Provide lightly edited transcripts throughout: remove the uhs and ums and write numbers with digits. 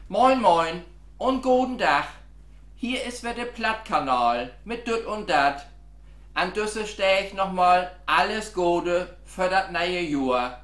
Moin moin und guten Tag. Hier ist wieder der Plattkanal mit Düt und Dat. An düsse steh ich nochmal alles Gute für das neue Jahr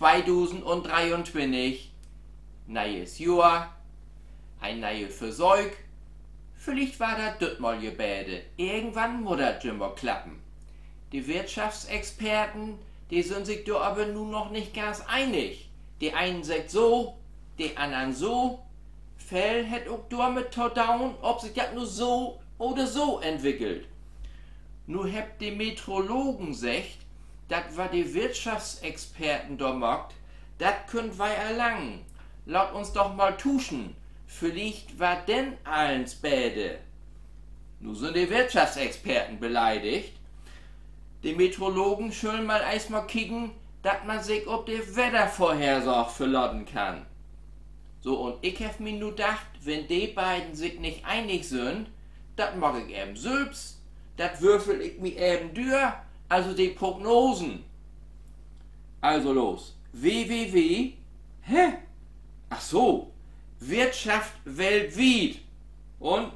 2023. Neues Jahr, ein neues Versorg. Vielleicht war das Düt mal gebäde. Irgendwann muss das schon mal klappen. Die Wirtschaftsexperten, die sind sich da aber nun noch nicht ganz einig. Die einen sagt so, die anderen so. Fell hätt auch damit down, ob sich das nur so oder so entwickelt. Nur habt die Meteorologen gesagt, dat war die Wirtschaftsexperten da mockt, dat könnt wir erlangen. Laut uns doch mal tuschen, vielleicht war denn allens Bäde. Nun sind die Wirtschaftsexperten beleidigt. Die Meteorologen schön mal erstmal kicken, dat man sich ob die Wettervorhersage verladen kann. So, und ich hab mir nur gedacht, wenn die beiden sich nicht einig sind, dat mag ich eben selbst, dat würfel ich mir eben durch, also die Prognosen. Also los, www, ach so, Wirtschaft weltweit und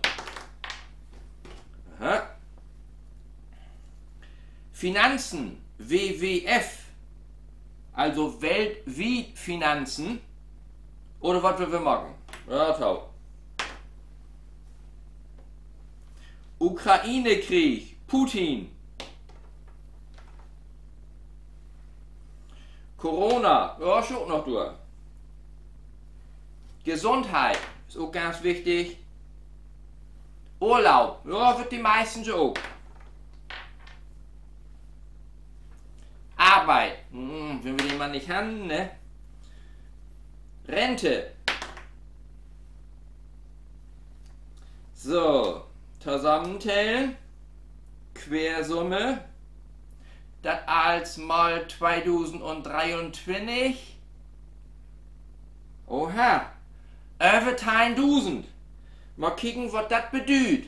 Finanzen, WWF, also weltweit Finanzen. Oder was wir machen? Ja, tau. Ukraine-Krieg, Putin. Corona, ja, schon noch durch. Gesundheit, ist auch ganz wichtig. Urlaub, ja, wird die meisten schon auch. Arbeit, wenn wir den mal nicht haben, ne? Rente. So, zusammentellen. Quersumme. Das als mal 2023. Oha. Über 1000. Mal kicken, was das bedeutet.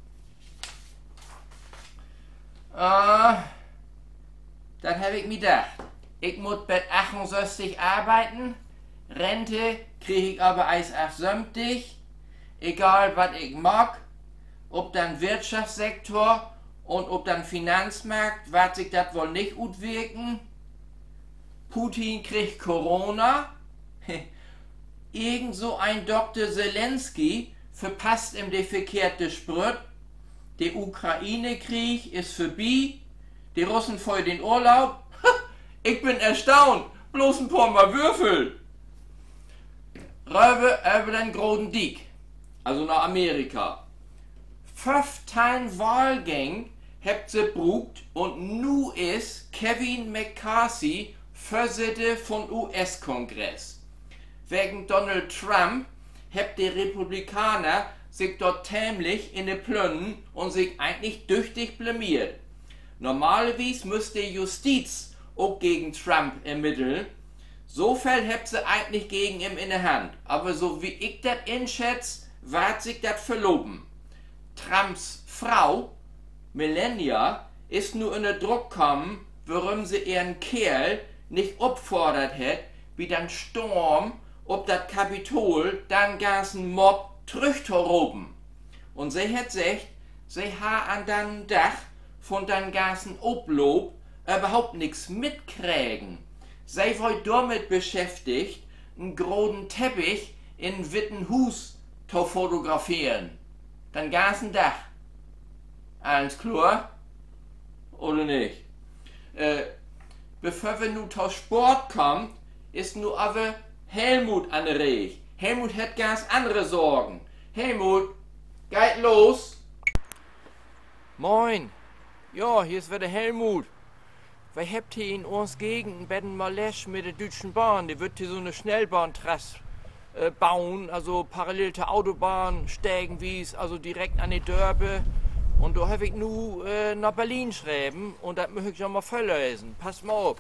Das habe ich mir gedacht. Ich muss bei 68 arbeiten. Rente krieg ich aber als auf sämtlich, egal was ich mag, ob dann Wirtschaftssektor und ob dann Finanzmarkt, wird sich das wohl nicht gut wirken. Putin kriegt Corona, irgend so ein Dr. Zelensky verpasst ihm die verkehrte Sprit, der Ukraine-Krieg ist vorbei, die Russen voll den Urlaub, ich bin erstaunt, bloß ein paar Mal Würfel. Röwe über den Großen Dick, also nach Amerika. 15 Wahlgänge habt sie brugt und nu ist Kevin McCarthy Vorsitzender von US-Kongress. Wegen Donald Trump habt die Republikaner sich dort tämlich in den Plünnen und sich eigentlich tüchtig blamiert. Normalerweise müsste Justiz auch gegen Trump ermitteln. So viel habt sie eigentlich gegen ihn in der Hand. Aber so wie ich das einschätze, wird sich das verloben. Trumps Frau, Melania, ist nur in den Druck gekommen, warum sie ihren Kerl nicht opfordert hat, wie dann Sturm, ob das Kapitol dann ganzen Mob zurückzuroben. Und sie hat gesagt, sie hat an dem Dach von den ganzen Oblob überhaupt nichts mitkriegen. Sei wohl damit beschäftigt, einen großen Teppich in Wittenhus zu fotografieren. Den ganzen Tag. Alles klar? Oder nicht? Bevor wir nun zum Sport kommen, ist nur aber Helmut an der Rede. Helmut hat ganz andere Sorgen. Helmut, geht los! Moin! Ja, hier ist wieder Helmut. Wir habt hier in uns Gegend bei den Malesch mit der Deutschen Bahn, die wird hier so eine Schnellbahntrasse bauen, also parallel zur Autobahn, Stegenwies, also direkt an die Dörpe. Und da habe ich nu nach Berlin schreiben und das möchte ich noch mal verlesen. Pass mal auf.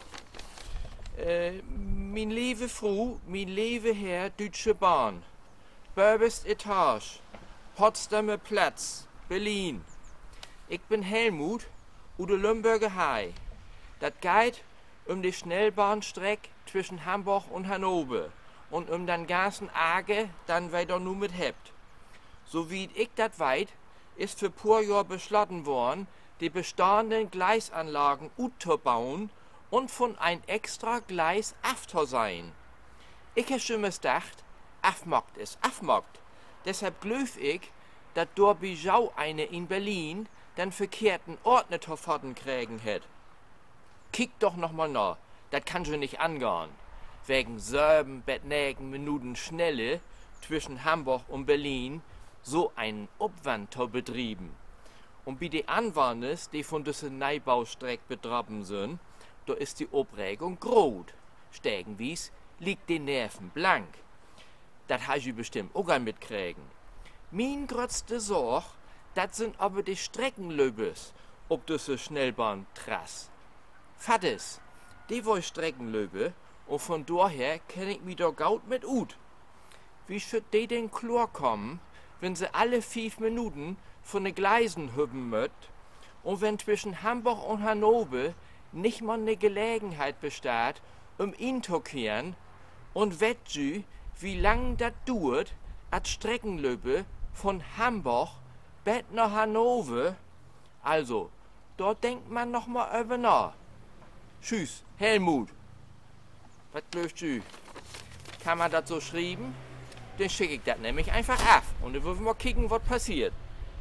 Mein liebe Frau, mein liebe Herr, Deutsche Bahn, Börbest Etage, Potsdamer Platz, Berlin. Ich bin Helmut, Ude Lümberger Hai. Das geht um die Schnellbahnstrecke zwischen Hamburg und Hannover. und den ganzen Age dann weiter nur mit hebt. So wie ich das weiß, ist für paar Jahr beschlossen worden, die bestehenden Gleisanlagen utzubauen und von ein extra Gleis sein. Ich habe schon gedacht, afmockt ist afmockt. Deshalb glaub ich, dass dort bei Jau eine in Berlin den verkehrten Ort nicht verfahren kriegen hat. Kick doch noch mal nach, das kann schon nicht angehen. Wegen 7 bis 9 Minuten Schnelle zwischen Hamburg und Berlin so einen Obwand zu betrieben. Und bei den Anwohnern, die von diesen Neubaustreck betroffen sind, da ist die Aufregung groß. Stegenwies liegt die Nerven blank. Das habe ich bestimmt auch ein mitkriegen. Mein größte Sorge, das sind aber die Streckenlöbes ob diese Schnellbahntrasse. Fattes, die wollen Streckenlöbe und von daher kenn ich mich da gaut mit ut. Wie schütt die denn klar kommen, wenn sie alle 5 Minuten von den Gleisen hüben möt und wenn zwischen Hamburg und Hannover nicht mal ne Gelegenheit besteht, inzukehren und wettjü, wie lang das dauert, als Streckenlöbe von Hamburg bis nach Hannover. Also, dort denkt man noch mal über nach. Tschüss, Helmut. Was glaubst du? Kann man das so schreiben? Dann schicke ich das nämlich einfach ab und dann wollen wir mal kicken, was passiert.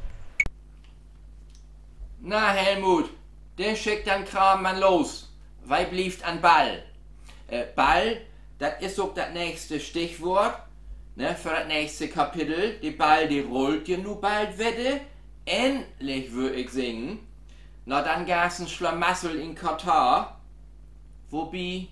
Na Helmut, der schickt dann Kram man los. Wei blieft an Ball. Ball, das ist auch das nächste Stichwort, ne, für das nächste Kapitel. Die Ball, die rollt ja nu bald wette. Endlich würd ich singen. Na dann gab's ein Schlamassel in Katar. Wobei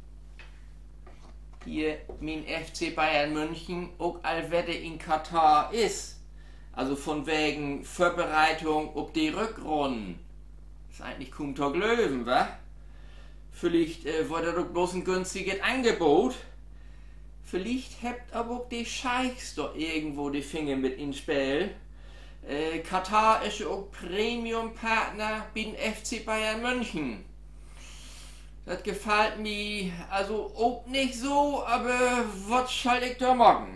hier mein FC Bayern München auch allwette in Katar ist. Also von wegen Vorbereitung auf die Rückrunden. Ist eigentlich kaum zu glauben, wa? Vielleicht war das doch bloß ein günstiges Angebot. Vielleicht habt aber auch die Scheichs doch irgendwo die Finger mit ins Spiel. Katar ist ja auch Premium-Partner beim FC Bayern München. Das gefällt mir also auch nicht so, aber was soll ich da machen?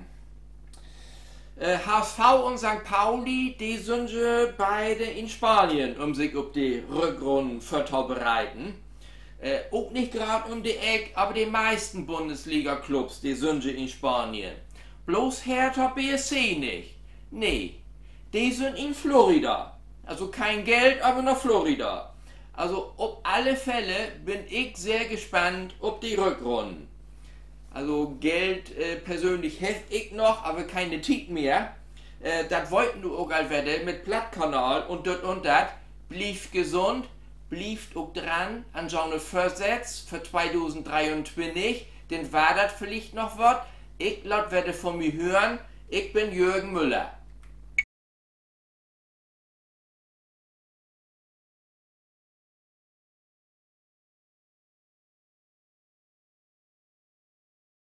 HSV und St. Pauli, die sind ja beide in Spanien, um sich auf die Rückrunden vorzubereiten. Auch nicht gerade um die Ecke, aber die meisten Bundesliga-Clubs, die sind ja in Spanien. Bloß Hertha BSC nicht. Nee, die sind in Florida. Also kein Geld, aber nach Florida. Also auf alle Fälle bin ich sehr gespannt auf die Rückrunden. Also Geld persönlich heft ich noch, aber keine Tick mehr. Das wollten du auch allwette mit Plattkanal und das. Blieb gesund, blieb auch dran an so eine Versetz für 2023. Denn war das vielleicht noch was? Ich laut werde von mir hören, ich bin Jürgen Müller.